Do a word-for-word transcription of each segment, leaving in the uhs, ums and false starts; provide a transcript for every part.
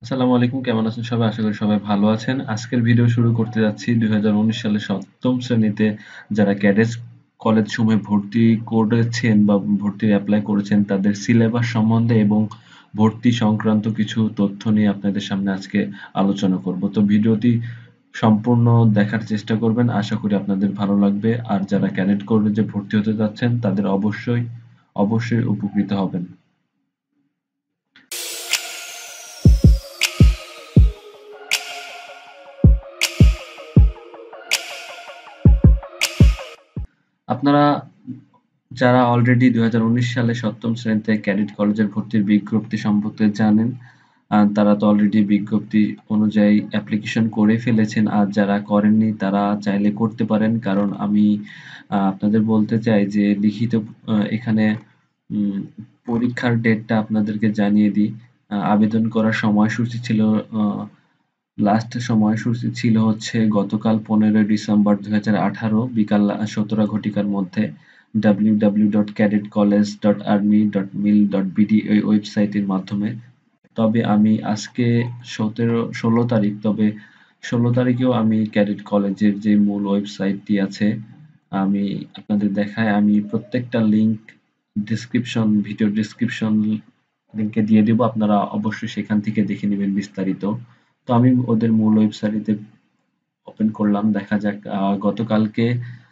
আসসালামু আলাইকুম, কেমন আছেন সবাই? আশা করি সবাই ভালো আছেন। আজকের ভিডিও শুরু করতে যাচ্ছি দুই হাজার উনিশ সালে সপ্তম শ্রেণীতে যারা ক্যাডেট কলেজ সমূহে ভর্তি করেছেন বা ভর্তির অ্যাপ্লাই করেছেন তাদের সিলেবাস সম্বন্ধে এবং ভর্তি সংক্রান্ত কিছু তথ্য নিয়ে আপনাদের সামনে আজকে আলোচনা করব। তো ভিডিওটি সম্পূর্ণ দেখার চেষ্টা করবেন, আশা করি আপনাদের ভালো লাগবে। আর যারা ক্যাডেট কলেজে ভর্তি হতে যাচ্ছেন তাদের অবশ্যই অবশ্যই উপকৃত হবেন। আপনারা যারা অলরেডি দুই হাজার উনিশ সালে সপ্তম শ্রেণীতে ক্যাডেট কলেজের ভর্তির বিজ্ঞপ্তি সম্পর্কে জানেন, আহ, তারা তো অলরেডি বিজ্ঞপ্তি অনুযায়ী অ্যাপ্লিকেশন করে ফেলেছেন। আর যারা করেননি তারা চাইলে করতে পারেন, কারণ আমি আহ, আপনাদের বলতে চাই যে লিখিত আহ, এখানে উম, পরীক্ষার ডেটটা আপনাদেরকে জানিয়ে দিই। আহ, আবেদন করার সময়সূচি ছিল আহ, লাস্ট সময়সূচি ছিল হচ্ছে গতকাল পনেরোই ডিসেম্বর দুই হাজার আঠারো বিকাল সতেরো ঘটিকার মধ্যে W W W dot cadet college dot army dot mil dot BD এই ওয়েবসাইটের মাধ্যমে। তবে আমি আজকে সতেরো ষোলো তারিখ, তবে ষোলো তারিখেও আমি ক্যাডেট কলেজের যে মূল ওয়েবসাইটটি আছে আমি আপনাদের দেখাই। আমি প্রত্যেকটা লিংক ডিসক্রিপশন ভিডিও ডিসক্রিপশন লিংকে দিয়ে দেবো, আপনারা অবশ্যই সেখান থেকে দেখে নেবেন বিস্তারিত। তো আমি ওদের মূল ওয়েবসাইটে ওপেন করলাম, দেখা যাক। আহ, গতকালকে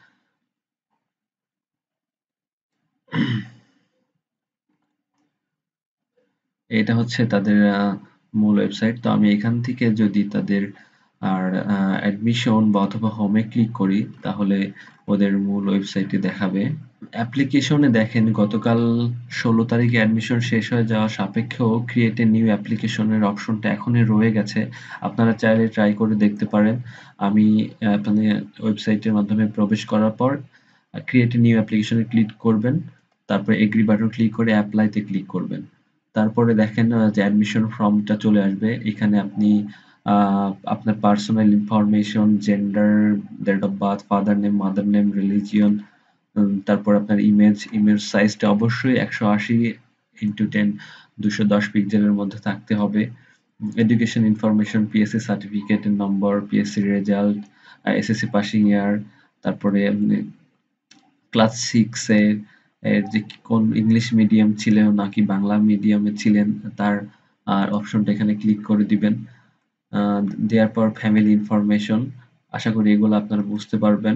এটা হচ্ছে তাদের আহ, মূল ওয়েবসাইট। তো আমি এখান থেকে যদি তাদের আর অ্যাডমিশন বা অথবা হোমে ক্লিক করি তাহলে ওদের মূল ওয়েবসাইটটি দেখাবে। অ্যাপ্লিকেশনে দেখেন গতকাল ষোলো তারিখে অ্যাডমিশন শেষ হয়ে যাওয়া সাপেক্ষেও ক্রিয়েট এ নিউ অ্যাপ্লিকেশনের অপশনটা এখনই রয়ে গেছে। আপনারা চাইলে ট্রাই করে দেখতে পারেন। আমি আহ, আপনাদের ওয়েবসাইটের মাধ্যমে প্রবেশ করার পর ক্রিয়েট এ নিউ অ্যাপ্লিকেশনে ক্লিক করবেন, তারপর এগ্রি বাটন ক্লিক করে অ্যাপ্লাইতে ক্লিক করবেন। তারপরে দেখেন আহ, যে অ্যাডমিশন ফর্মটা চলে আসবে। এখানে আপনি আহ, আপনার personal information, gender, date of birth, father name, mother name, religion, um, তারপর আপনার ইমেজ ইমেজ সাইজটা অবশ্যই একশো আশি ইন্টু টেন দুশো দশ পিক্সেলের মধ্যে থাকতে হবে। এডুকেশন ইনফরমেশন, পিএসসি সার্টিফিকেটের নম্বর, PSC result, SSC passing year, তারপরে ক্লাস সিক্স এর এর যে কি- কোন ইংলিশ মিডিয়াম ছিলেন নাকি বাংলা মিডিয়ামে ছিলেন তার আর অপশনটা এখানে ক্লিক করে দিবেন। আহ, দেওয়ার পর ফ্যামিলি ইনফরমেশন, আশা করি এগুলো আপনারা বুঝতে পারবেন।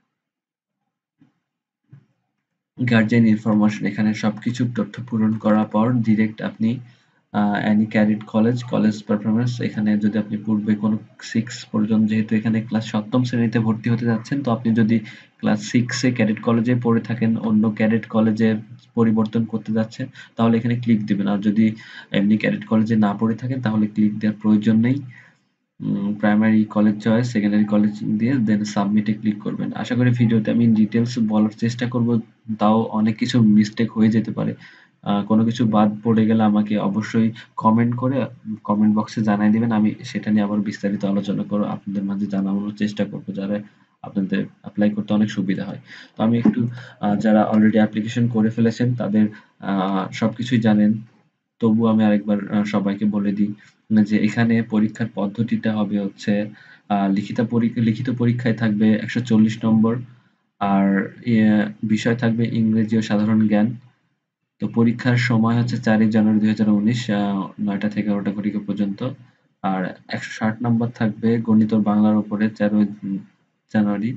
গার্জিয়ান ইনফরমেশন, এখানে সবকিছু তথ্য পূরণ করার পর ডিরেক্ট আপনি any cadet college college performance, এখানে যদি আপনি পূর্বে কোনো সিক্স পর্যন্ত, যেহেতু এখানে ক্লাস সপ্তম শ্রেণীতে ভর্তি হতে যাচ্ছেন, তো আপনি যদি ক্লাস সিক্সে ক্যাডেট কলেজে পড়ে থাকেন, অন্য ক্যাডেট কলেজে পরিবর্তন করতে যাচ্ছেন, তাহলে এখানে ক্লিক দিবেন। আর যদি এমনি ক্যাডেট কলেজে না পড়ে থাকেন তাহলে ক্লিক দেওয়ার প্রয়োজন নেই। Primary college choice, secondary college দিয়ে দেন সাবমিটে ক্লিক করবেন। আশা করি ভিডিওতে আমি ডিটেলস বলার চেষ্টা করব, তাও অনেক কিছু মিস্টেক হয়ে যেতে পারে। আহ, কোনো কিছু বাদ পড়ে গেলে আমাকে অবশ্যই কমেন্ট করে কমেন্ট বক্সে জানাই দিবেন, আমি সেটা নিয়ে আবার বিস্তারিত আলোচনা করে আপনাদের মাঝে জানানোর চেষ্টা করব, যারা আপনাদের অ্যাপ্লাই করতে অনেক সুবিধা হয়। তো আমি একটু আহ, যারা অলরেডি অ্যাপ্লিকেশন করে ফেলেছেন তাদের আহ, সবকিছুই জানেন, তবুও আমি আরেকবার আহ, সবাইকে বলে দিই যে এখানে পরীক্ষার পদ্ধতিটা হবে হচ্ছে আহ, লিখিত পরীক্ষা লিখিত পরীক্ষায় থাকবে একশো চল্লিশ নম্বর। আর ইয়ে, বিষয় থাকবে ইংরেজি ও সাধারণ জ্ঞান। তো পরীক্ষার সময় হচ্ছে চারই জানুয়ারি দুই হাজার উনিশ আহ, নয়টা থেকে এগারোটা ঘটিকা পর্যন্ত। আর একশো ষাট নম্বর থাকবে গণিত ও বাংলার উপরে তেরোই জানুয়ারি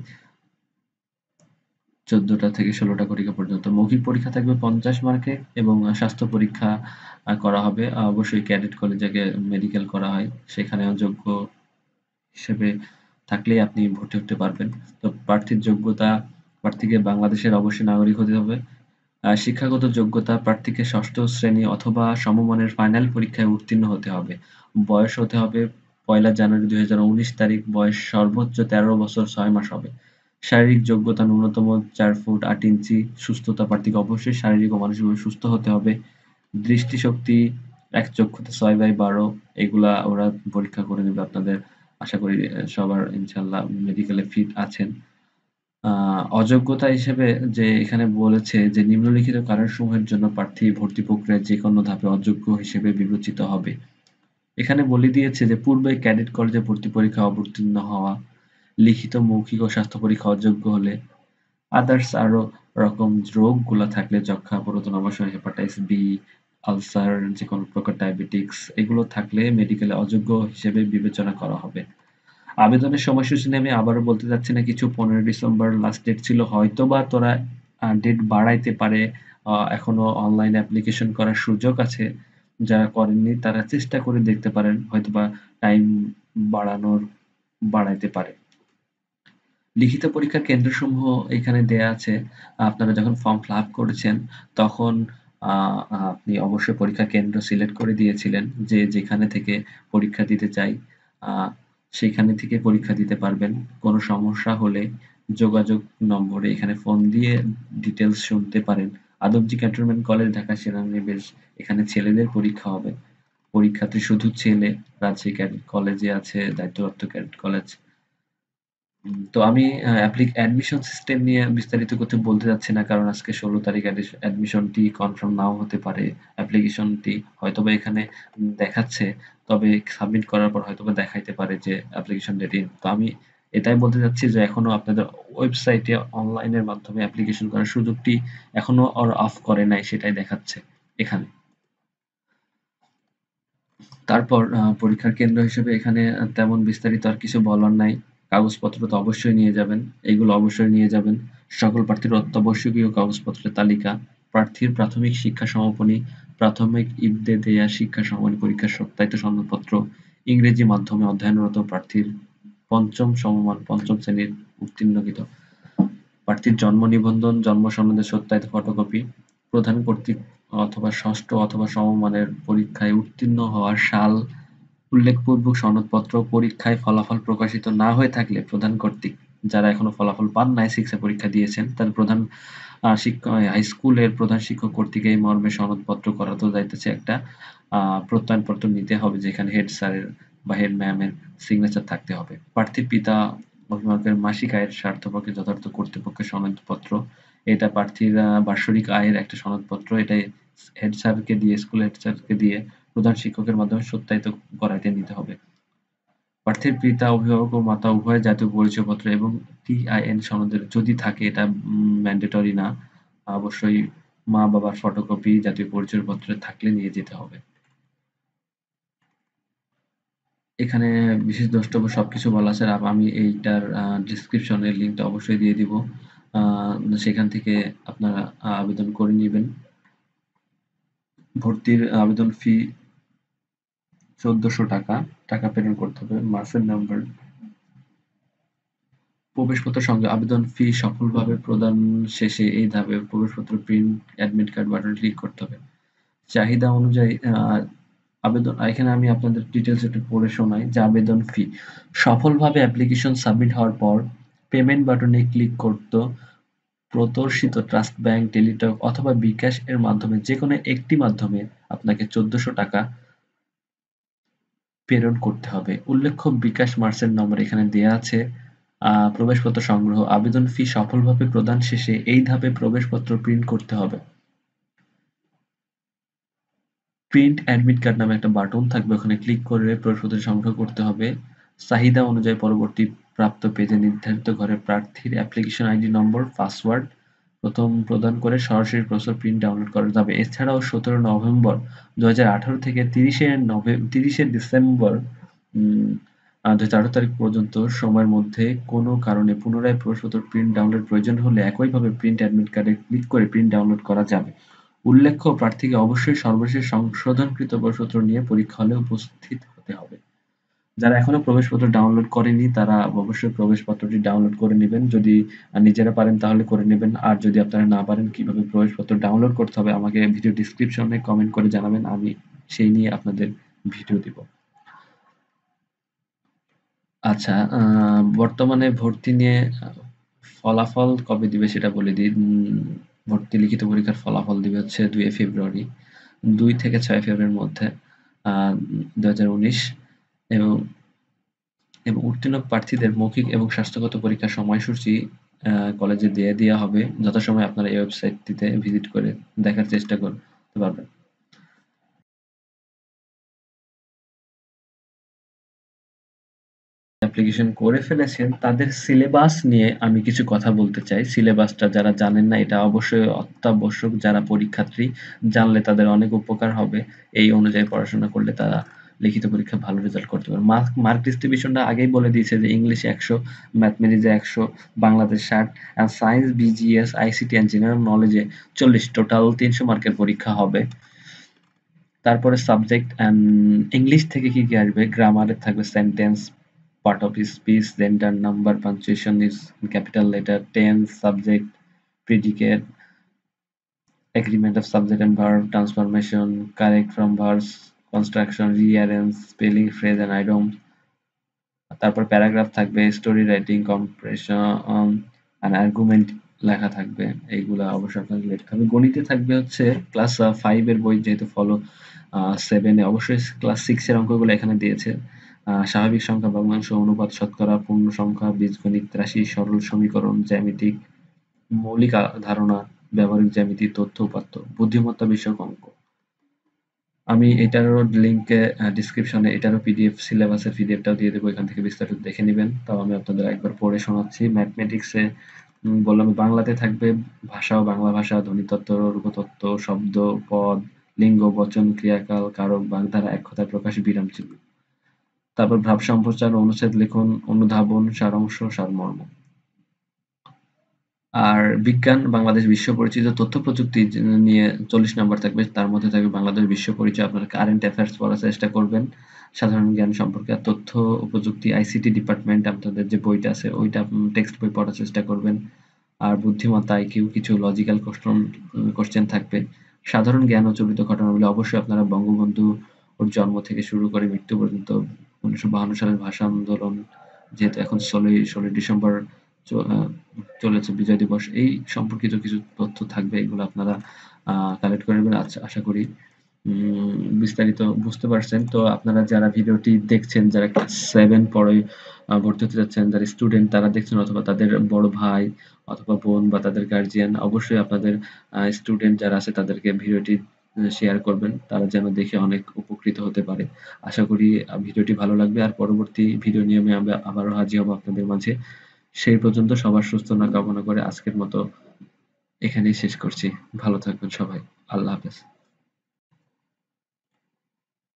চোদ্দটা থেকে ষোলোটা ঘটিকা পর্যন্ত। মৌখিক পরীক্ষা থাকবে পঞ্চাশ মার্কের এবং স্বাস্থ্য পরীক্ষা আহ, করা হবে। আহ, অবশ্যই ক্যাডেট কলেজে মেডিকেল করা হয়, সেখানেও যোগ্য হিসেবে থাকলেই আপনি ভর্তি হতে পারবেন। তো প্রার্থীর যোগ্যতা, প্রার্থীকে বাংলাদেশের অবশ্যই নাগরিক হতে হবে। আহ, শিক্ষাগত যোগ্যতা, প্রার্থীকে ষষ্ঠ শ্রেণী অথবা সমমানের ফাইনাল পরীক্ষায় উত্তীর্ণ হতে হবে। বয়স হতে হবে পয়লা জানুয়ারি দুই হাজার উনিশ তারিখ, বয়স সর্বোচ্চ তেরো বছর ছয় মাস হবে। শারীরিক যোগ্যতা ন্যূনতম চার ফুট আট ইঞ্চি। সুস্থতা, প্রার্থীকে অবশ্যই শারীরিক ও মানসিকভাবে সুস্থ হতে হবে। দৃষ্টিশক্তি এক চক্ষুতে ছয় বাই বারো, এগুলা ওরা পরীক্ষা করে নেবে আপনাদের। আশা করি আহ, সবার ইনশাল্লাহ মেডিকেলে ফিট আছেন। আহ, অযোগ্যতা হিসেবে যে এখানে বলেছে যে নিম্নলিখিত কারণসমূহের জন্য প্রার্থী ভর্তি প্রক্রিয়ায় যে কোনো ধাপে অযোগ্য হিসেবে বিবেচিত হবে। এখানে বলে দিয়েছে যে পূর্বে ক্যাডেট কলেজে ভর্তি পরীক্ষায় অবতীর্ণ হওয়া, লিখিত, মৌখিক ও স্বাস্থ্য পরীক্ষা অযোগ্য হলে, আদার্স আরো রকম রোগগুলা থাকলে যক্ষ্মা, পুরাতন অবসর, হেপাটাইটিস বি, আলসার, যেকোনো প্রকার ডায়াবেটিকস এগুলো থাকলে মেডিকেলে অযোগ্য হিসেবে বিবেচনা করা হবে। আবেদনের সময়সূচি নিয়ে আমি আবারও বলতে চাচ্ছি না কিছু। পনেরো ডিসেম্বর লাস্ট ডেট ছিল, হয়তোবা তোরা ডেট বাড়াইতে পারে। আহ, এখনো অনলাইন অ্যাপ্লিকেশন করার সুযোগ আছে, যারা করেননি তারা চেষ্টা করে দেখতে পারেন, হয়তোবা টাইম বাড়ানোর বাড়াইতে পারে। লিখিত পরীক্ষার কেন্দ্রসমূহ এখানে দেয়া আছে। আপনারা যখন ফর্ম ফিল আপ করেছেন তখন আহ, আপনি অবশ্যই পরীক্ষা কেন্দ্র সিলেক্ট করে দিয়েছিলেন যে যেখানে থেকে পরীক্ষা দিতে চাই আহ, সেখানে থেকে পরীক্ষা দিতে পারবেন। কোনো সমস্যা হলে যোগাযোগ নম্বরে এখানে ফোন দিয়ে ডিটেলস শুনতে পারেন। আদমজী ক্যান্টনমেন্ট কলেজ, ঢাকা সেনানিবাস, এখানে ছেলেদের পরীক্ষা হবে। পরীক্ষার্থী শুধু ছেলে। রাজশাহী ক্যাডেট কলেজে আছে, দায়িত্বপ্রাপ্ত ক্যাডেট কলেজ। উম তো আমি আ অ্যাপ্লিক অ্যাডমিশন সিস্টেম নিয়ে বিস্তারিত কিছু বলতে চাচ্ছি না। কারণ আজকে ষোলো তারিখ অ্যাডিস অ্যাডমিশনটি কনফার্ম নাও হতে পারে। অ্যাপ্লিকেশনটি হয়তোবা এখানে উম দেখাচ্ছে। তবে সাবমিট করার পর হয়তোবা দেখাইতে পারে যে অ্যাপ্লিকেশন রেডি। তো আমি এটাই বলতে চাচ্ছি যে এখনো আপনাদের ওয়েবসাইটে অনলাইনের মাধ্যমে অ্যাপ্লিকেশন করার সুযোগটি এখনো ওরা অফ করে নাই, সেটাই দেখাচ্ছে এখানে। তারপর আ পরীক্ষার কেন্দ্র হিসেবে এখানে আ তেমন বিস্তারিত আর কিছু বলার নাই। কাগজপত্র তো অবশ্যই নিয়ে যাবেন। এগুলো অবশ্যই নিয়ে যাবেন। সকল প্রার্থীর অত্যাবশ্যকীয় কাগজপত্রের তালিকা, প্রার্থীর প্রাথমিক শিক্ষা সমাপনী, প্রাথমিক ইবতেদায়ী শিক্ষা সমাপনী পরীক্ষার সত্যায়িত সনদপত্র, ইংরেজি মাধ্যমে অধ্যয়নরত প্রার্থীর পঞ্চম সমমান পঞ্চম শ্রেণীর উত্তীর্ণকৃত প্রার্থীর জন্ম নিবন্ধন, জন্ম সনদের সত্যায়িত ফটোকপি, প্রধান কর্তৃক অথবা ষষ্ঠ অথবা সমমানের পরীক্ষায় উত্তীর্ণ হওয়ার সাল, উল্লেখপূর্বক সনদপত্র, পরীক্ষায় ফলাফল প্রকাশিত না হয়ে থাকলে প্রধান কর্তৃক, যারা এখনো ফলাফল পান নাই, সিক্স এ পরীক্ষা দিয়েছেন, তার প্রধান আহ, শিক্ষক হাইস্কুলের প্রধান শিক্ষক কর্তৃক এই মর্মে সনদপত্র করাতে যাইতেছে একটা আহ প্রত্যয়নপত্র নিতে হবে, যেখানে হেড স্যারের বা হেড ম্যামের সিগনেচার থাকতে হবে। প্রার্থীর পিতা অভিভাবকের মাসিক আয়ের স্বার্থপক্ষে যথার্থ কর্তৃপক্ষের সনদপত্র, এটা প্রার্থীর আহ, বার্ষিক আয়ের একটা সনদপত্র, এটাই হেড স্যারকে দিয়ে, স্কুল হেড স্যারকে দিয়ে প্রধান শিক্ষকের মাধ্যমে সত্যায়িত করাইতে নিতে হবে। প্রার্থীর পিতা, অভিভাবক ও মাতা উভয়ের জাতীয় পরিচয়পত্র এবং টি আই এন সনদের যদি থাকে, এটা ম্যান্ডেটরি না, অবশ্যই মা বাবার ফটোকপি জাতীয় পরিচয়পত্র থাকলে নিয়ে যেতে হবে। এখানে বিশেষ দ্রষ্টব্য সবকিছু বলা আছে, আর আমি এইটার ডিসক্রিপশনের লিঙ্কটা অবশ্যই দিয়ে দিব, আহ, সেখান থেকে আপনারা আহ, আবেদন করে নেবেন। ভর্তির আবেদন ফি চোদ্দশো টাকা, টাকা প্রেরণ করতে হবে। মার্কশিট নাম্বার, প্রবেশপত্র সঙ্গে আবেদন ফি সফলভাবে প্রদান শেষে এই ধাপে প্রবেশপত্র প্রিন্ট, অ্যাডমিট কার্ড বাটনে ক্লিক করতে হবে। চাহিদা অনুযায়ী আহ, আবেদন, এখানে আমি আপনাদের ডিটেলস একটু পড়ে শোনাই যে আবেদন ফি সফলভাবে অ্যাপ্লিকেশন সাবমিট হওয়ার পর পেমেন্ট বাটনে ক্লিক করতে প্রদর্শিত ট্রাস্ট ব্যাংক, টেলিটক অথবা বিকাশ এর মাধ্যমে যে কোনো একটি মাধ্যমে আপনাকে চোদ্দশো টাকা প্রেরণ করতে হবে। উল্লেখ্য বিকাশ মার্চেন্ট নম্বর এখানে দেয়া আছে। আহ, প্রবেশপত্র সংগ্রহ, আবেদন ফি সফলভাবে প্রদান শেষে এই ধাপে প্রবেশপত্র প্রিন্ট করতে হবে। প্রিন্ট অ্যাডমিট কার্ড নামে একটা বাটন থাকবে, ওখানে ক্লিক করে প্রবেশপত্র সংগ্রহ করতে হবে। চাহিদা অনুযায়ী পরবর্তী প্রাপ্ত পেজে নির্ধারিত ঘরে প্রার্থীর অ্যাপ্লিকেশন আইডি নম্বর, পাসওয়ার্ড প্রথম প্রদান করে সরাসরি প্রবেশপত্র প্রিন্ট ডাউনলোড করা যাবে। এছাড়াও সতেরো নভেম্বর দুই হাজার আঠারো থেকে তিরিশে নভে তিরিশে ডিসেম্বর উম, আহ, দুই হাজার আঠারো তারিখ পর্যন্ত সময়ের মধ্যে কোনো কারণে পুনরায় প্রবেশপত্র প্রিন্ট ডাউনলোড প্রয়োজন হলে একইভাবে প্রিন্ট অ্যাডমিট কার্ডে ক্লিক করে প্রিন্ট ডাউনলোড করা যাবে। উল্লেখ্য, প্রার্থীকে অবশ্যই সর্বশেষ সংশোধনকৃত প্রবেশপত্র নিয়ে পরীক্ষা হলে উপস্থিত হতে হবে। যারা এখনো প্রবেশপত্র ডাউনলোড করেনি তারা অবশ্যই প্রবেশপত্রটি ডাউনলোড করে নেবেন। যদি আহ, নিজেরা পারেন তাহলে করে নেবেন, আর যদি আপনারা না পারেন কিভাবে প্রবেশপত্র ডাউনলোড করতে হবে আমাকে ভিডিও ডিসক্রিপশনে কমেন্ট করে জানাবেন, আমি সেই নিয়ে আপনাদের ভিডিও দিব। আচ্ছা, আহ, বর্তমানে ভর্তি নিয়ে আহ, ফলাফল কবে দিবে সেটা বলে দিই। উম, ভর্তি লিখিত পরীক্ষার ফলাফল দিবে হচ্ছে দুই ফেব্রুয়ারি, দুই থেকে ছয় ফেব্রুয়ারির মধ্যে আহ দুই হাজার উনিশ, এবং এবং উত্তীর্ণ প্রার্থীদের মৌখিক এবং স্বাস্থ্যগত পরীক্ষার সময়সূচি আহ, কলেজে দিয়ে দেওয়া হবে। যথাসময়ে আপনারা এই ওয়েবসাইটটিতে ভিজিট করে দেখার চেষ্টা করতে পারবেন। অ্যাপ্লিকেশন করে ফেলেছেন তাদের সিলেবাস নিয়ে আমি কিছু কথা বলতে চাই। সিলেবাসটা যারা জানেন না এটা অবশ্যই অত্যাবশ্যক, যারা পরীক্ষার্থী জানলে তাদের অনেক উপকার হবে। এই অনুযায়ী পড়াশোনা করলে তারা লিখিত পরীক্ষায় ভালো রেজাল্ট করতে পারবে। মার্ক মার্ক ডিস্ট্রিবিউশনটা আগেই বলে দিয়েছে যে ইংলিশে একশো, ম্যাথমেটিক্সে একশো, বাংলাতে ষাট, আর science, BGS, ICT and general নলেজে চল্লিশ, টোটাল তিনশো মার্কের পরীক্ষা হবে। তারপরে সাবজেক্ট অ্যান্ড ইংলিশ থেকে কি কি আসবে? গ্রামারে থাকবে sentence, part of speech, gender, number, punctuation is in capital letter, tense, subject, predicate, agreement of subject and verb, transformation, correct from verbs, construction, rearrange, spelling, phrase and idiom. তারপর paragraph থাকবে, story writing, comprehension and argument লেখা থাকবে। এইগুলা অবশ্যই আপনাদের লিখতে হবে। গণিতে থাকবে হচ্ছে ক্লাস ফাইভ এর বই, যেহেতু ফলো সেভেন এ অবশ্যই ক্লাস সিক্স এর অঙ্কগুলো এখানে দিয়েছে। আহ, স্বাভাবিক সংখ্যা, ভগ্নাংশ, অনুপাত, শতকরা, পূর্ণ সংখ্যা, বীজগণিত, রাশি, সরল সমীকরণ, জ্যামিতিক, মৌলিক আ- ধারণা, ব্যবহারিক জ্যামিতি, তথ্য উপাত্ত, বুদ্ধিমত্তা বিষয়ক অঙ্ক। আমি এটারও লিঙ্কে ডিসক্রিপশনে এটারও পিডিএফ, সিলেবাসের পিডিএফটাও দিয়ে দেবো, এখান থেকে বিস্তারিত দেখে নেবেন। তাও আমি আপনাদের একবার পড়ে শোনাচ্ছি। ম্যাথমেটিক্সে বললাম বাংলাতে থাকবে ভাষা ও বাংলা ভাষা, ধ্বনিতত্ত্ব, রূপতত্ত্ব, শব্দ, পদ, লিঙ্গ, বচন, ক্রিয়াকাল, কারক, বাগধারা, এক কথায় প্রকাশ, বিরাম চিহ্ন। তারপর ভাব সম্প্রচার, অনুচ্ছেদ লিখন, অনুধাবন, সারাংশ, সারমর্ম। আর বিজ্ঞান, বাংলাদেশ বিশ্ব পরিচিত, তথ্য প্রযুক্তি নিয়ে চল্লিশ নাম্বার থাকবে। তার মধ্যে থাকবে বাংলাদেশ বিশ্ব পরিচয়, আপনারা কারেন্ট অ্যাফেয়ার্স পড়ার চেষ্টা করবেন, সাধারণ জ্ঞান সম্পর্কে। আর তথ্য ও প্রযুক্তি আইসিটি ডিপার্টমেন্ট আপনাদের যে বইটা আছে ওইটা টেক্সট বই পড়ার চেষ্টা করবেন। আর বুদ্ধিমত্তা আইকিউ, কিছু লজিক্যাল কোশ্চেন কোশ্চেন থাকবে। সাধারণ জ্ঞান ও চরিত ঘটনাবলী অবশ্যই আপনারা বঙ্গবন্ধু ওর জন্ম থেকে শুরু করে মৃত্যু পর্যন্ত, উনিশশো বাহান্ন সালের ভাষা আন্দোলন, যেহেতু এখন ষোলোই ষোলোই ডিসেম্বর চ- আহ, চলেছে বিজয় দিবস, এই সম্পর্কিত কিছু তথ্য থাকবে, এগুলো আপনারা কালেক্ট করে নেবেন। আচ্ছা, আশা করি উম, বিস্তারিত বুঝতে পারছেন। তো আপনারা যারা ভিডিওটি দেখছেন, যারা ক্লাস সেভেন পড়ে আহ, ভর্তি হতে যাচ্ছেন, যারা স্টুডেন্ট তারা দেখছেন, অথবা তাদের বড় ভাই অথবা বোন বা তাদের গার্জিয়ান, অবশ্যই আপনাদের স্টুডেন্ট যারা আছে তাদেরকে ভিডিওটি শেয়ার করবেন, তারা যেন দেখে অনেক উপকৃত হতে পারে। আশা করি আহ, ভিডিওটি ভালো লাগবে। আর পরবর্তী ভিডিও নিয়ে আমি আবার- আবারও হাজির হব আপনাদের মাঝে। সেই পর্যন্ত সবার সুস্থতা কামনা করে আজকের মতো এখানেই শেষ করছি। ভালো থাকবেন সবাই। আল্লাহ হাফেজ।